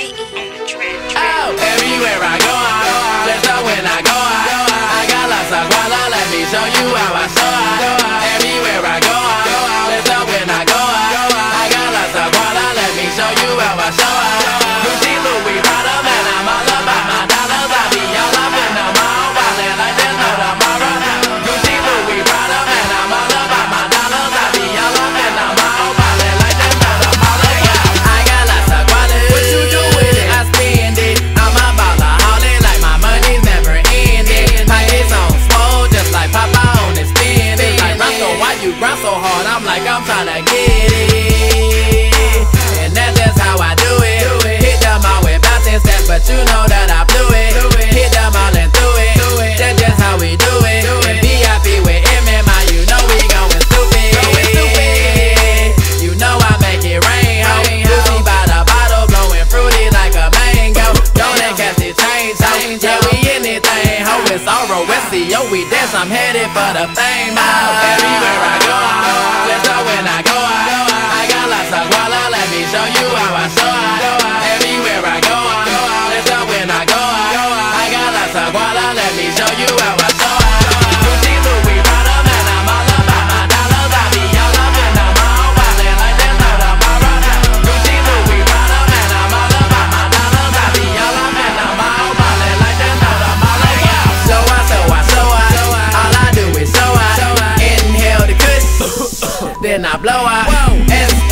Oh, everywhere I go, let's go when I go. I got lots of guala, let me show you how I show. Everywhere I go, let's go when I go. I got lots of guala, let me show you how I show. Gucci, Louis, Prada, man, I'm all about my dollars. I be all up in the mall, ballin' like there's no tomorrow. Gucci, Louis, Prada, man, I'm all about my dollars. I be all up in the mall, ballin' like there's no tomorrow. I got lots of guala, what you do with it? I spend it. I'm a ballaholic, like my money's never ending. Pockets on swole, just like Papa on his spinach. Like Roscoe, why you grind so hard? I'm like, I'm tryna get it. And that's just how I do it. Hit them all with bouncing steps, but you know that I blew it. Hit them all and through it. That's just how we do it. And VIP with MMI, you know we going stupid. You know I make it rain, ho. Gucci by the bottle, blowing fruity like a mango. Don't catch the change, ho. Yeah, we in it thing, ho. It's Oro, SEO, we dance, I'm headed for the fame, ho. Everywhere I go, let's go when I go. I got lots of guala, let me show you how I show. Everywhere I go, let's go when I go. I got lots of guala, let me show you how I show.